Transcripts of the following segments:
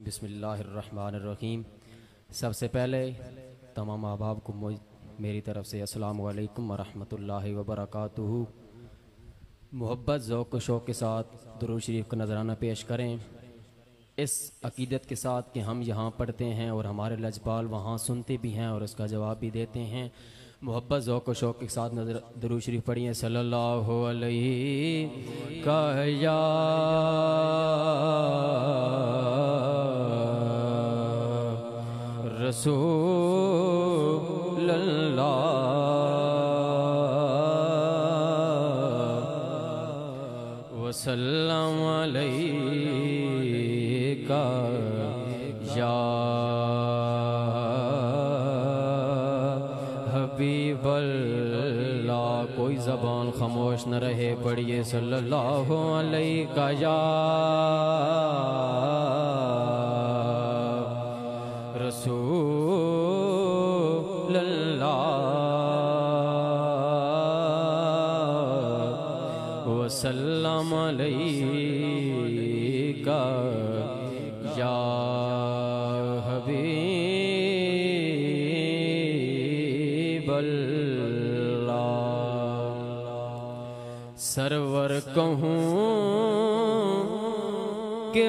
बिस्मिल्लाहिर्रहमानिर्रहीम। सबसे पहले तमाम अहबाब को मेरी तरफ से अस्सलामु अलैकुम वरहमतुल्लाहि वबरकातुहू। मोहब्बत ज़ौक़ व शौक़ के साथ दुरूद शरीफ का नजराना पेश करें, इस अकीदत के साथ कि हम यहाँ पढ़ते हैं और हमारे लजपाल वहाँ सुनते भी हैं और उसका जवाब भी देते हैं। मोहब्बत ज़ौक़ व शौक़ के साथ दुरूद शरीफ पढ़िए। सल्लल्लाहु अलैहि या रसूल अल्लाह वसल्लम अलैका या हबीबल्लाह। कोई ज़बान खामोश न रहे, पढ़िए सल्लल्लाहु अलैका या रसूल अल्लाह वसल्लम अलैका या हबीबल्लाह। सरवर कहूँ कि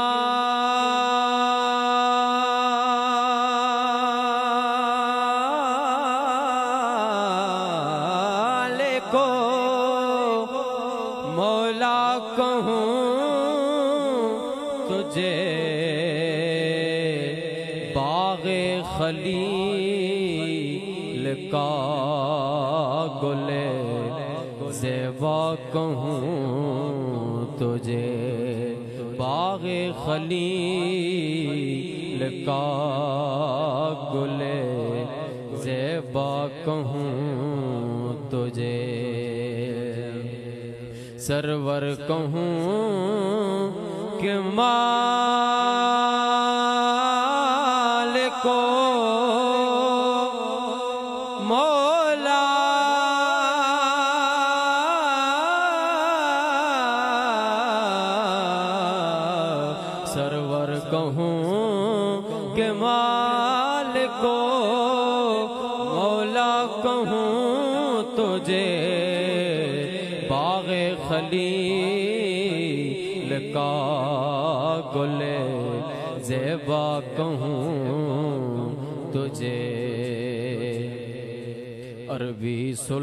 मौला कहूँ तुझे बाग़े खलील का गुले ज़ेबा कहूँ तुझे बाग़े खलील का गुले ज़ेबा कहूँ तुझे। सरवर कहूँ कि मालिको मौला सरवर कहूँ कि मालिको मौला कहूँ तुझे बाग़े खलील का गुले ज़ेबा कहूँ तुझे। अरबी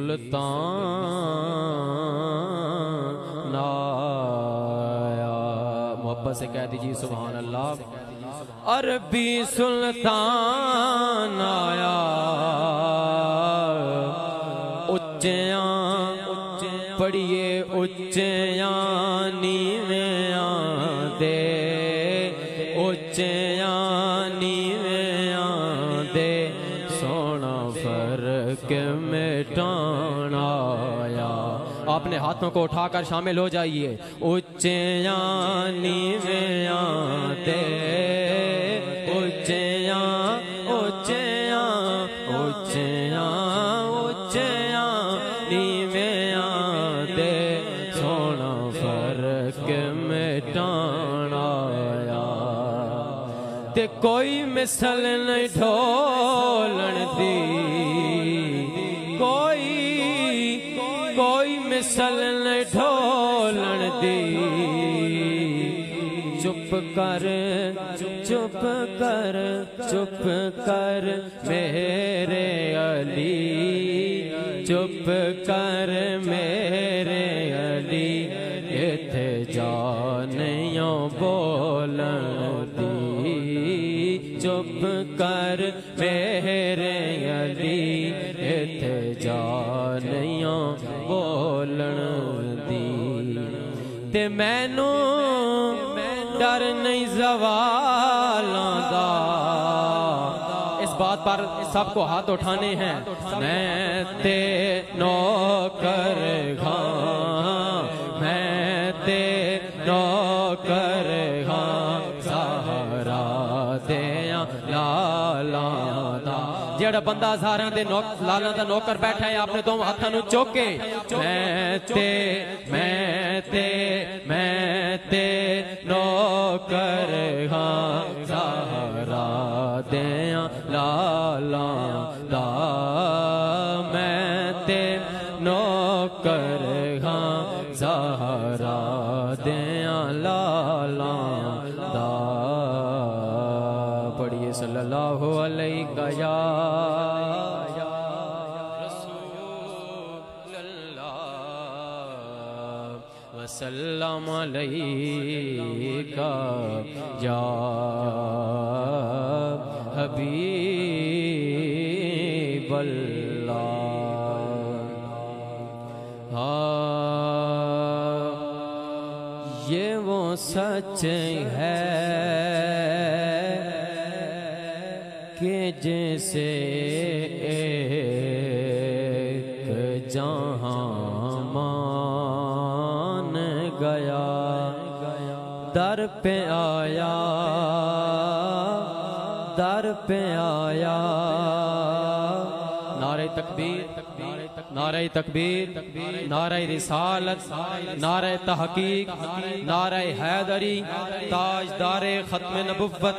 सुल्तान आया, मोहब्बत से कह दीजिए सुभान अल्लाह। अरबी सुल्तान आया, उच्चयां पढ़िए उच्चयां नीवें दे, उच्चयां नीवें दे सोना फर्क मिटाना आया। आपने हाथों को उठाकर शामिल हो जाइए। उच्चयां नीवें दे, उच्चयां उच्चयां उच्चयां उच्चयां नीवें दे सोना फर्क मिटाना आया। ते कोई मिसल नहीं ढोलन दी, कोई मिसल नहीं ढोलन दी। चुप कर चुप कर चुप कर मेरे अली, चुप कर मेरे अली। इत्थे जानियों बोलन दी, चुप कर मेरे अली। इत्थे जानियों बोलन दी। ते मैनू डर नहीं ज़वालां दा, इस बात पर सबको हाथ उठाने हैं। मैं ते नौकर घां, मैं ते नौकर घां, सहारा देया लाला दा। जेड़ा बंदा सारियां दे लालां दा नौकर बैठा है, अपने दोनों हाथां नूं चुक के मैं ते नौकर हाँ دیاں لالاں دا میں تے نوکر ہاں زہرا دیاں لالاں دا پڑھیے صلی اللہ علیہ یا وسلم علیکہ یا حبیب اللہ۔ یہ وہ سچ ہے کہ جیسے ایک جہاں مان گیا، در پہ آیا در پہ آیا، نعرہ تکبیر نعرہ تکبیر نعرہ رسالت نعرہ تحقیق نعرہ حیدری تاجدار ختم نبوت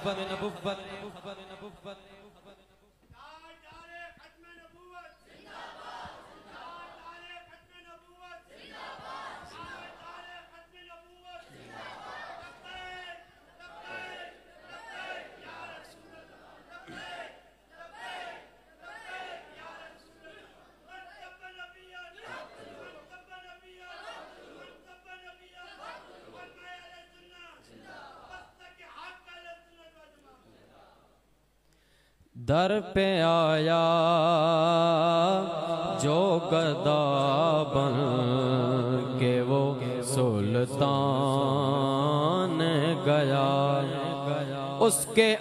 در پہ آیا جو گدا بن کے وہ سلطان گیا، اس کے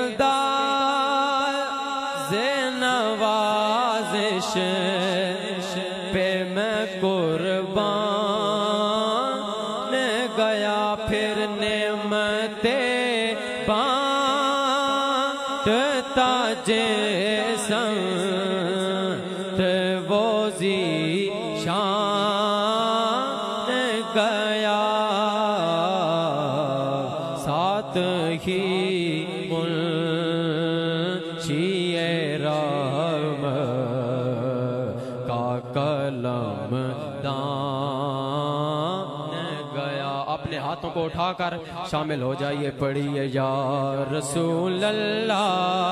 انداز نوازش پہ میں قربان گیا، پھر نعمتیں بانٹتا سنت وہ ذیشان گیا، ساتھ ہی منشی رحم کا قلم دان گیا۔ اپنے ہاتھوں کو اٹھا کر شامل ہو جائیے، پڑھیے یا رسول اللہ۔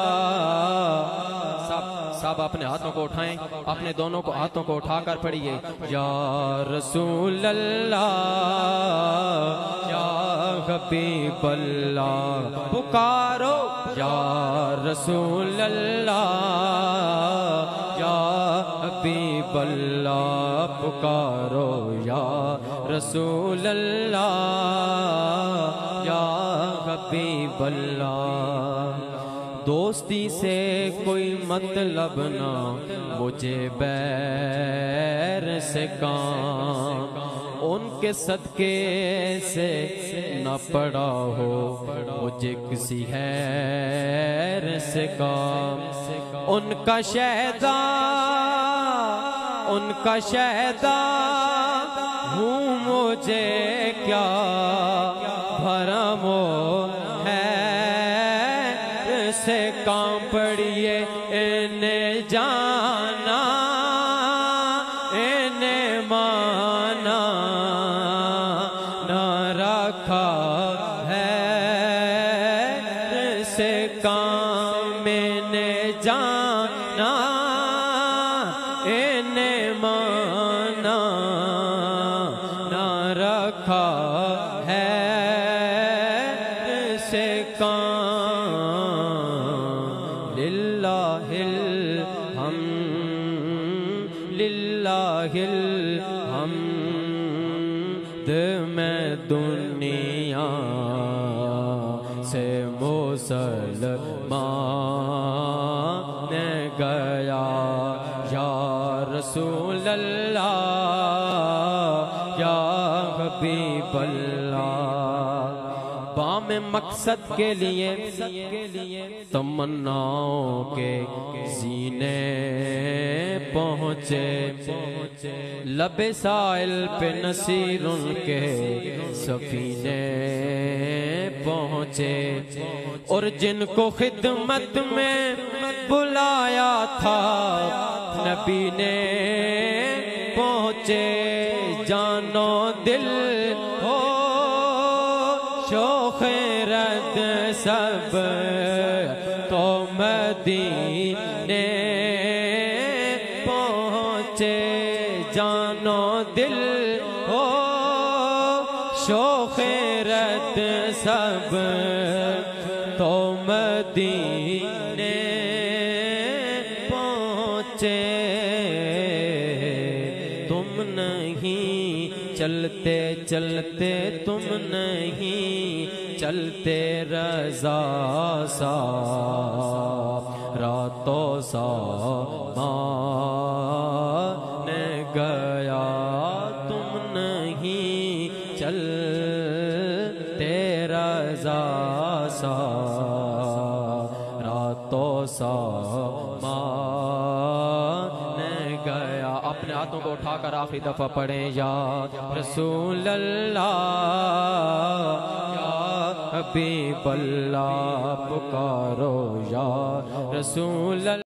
سب اپنے ہاتھوں کو اٹھائیں، اپنے دونوں کو ہاتھوں کو اٹھا کر پڑھیے یا رسول اللہ یا حبیب اللہ، پکارو یا رسول اللہ یا حبیب اللہ، پکارو یا رسول اللہ یا حبیب اللہ۔ دوستی سے کوئی مطلب نہ مجھے بیر سے کام، ان کے صدقے سے نہ پڑا ہو مجھے کسی خیر سے کام، ان کا شہدا ہوں مجھے کیا بھرم ہے سے کام، پڑھیے انہیں جانا انہیں مانا نہ رکھا ہے سے کام، انہیں جانا انہیں مانا نہ رکھا ہے سے کام، للہ الحمد میں دنیا سے مسلمان گیا، یا رسول اللہ یا حبیب اللہ۔ بام مقصد کے لیے تمناؤں کے زینے پہنچے، لب سائل پہ نصیر ان کے سفینے پہنچے، اور جن کو خدمت میں بلایا تھا نبی نے پہنچے، جان و دل ہو شوق رد سب تو مدینے پہنچے، جان و دل ہو شوق رد سب تو مدینے پہنچے۔ تم نہیں چلتے چلتے، تم نہیں چلتے رضا سا راتوں سا مان گیا، تم نہیں چلتے رضا سا راتوں سا مان گیا۔ اپنے ہاتھوں کو اٹھا کر آخری دفعہ پڑھیں، یا رسول اللہ یا حبیب اللہ، پکارو یا رسول اللہ۔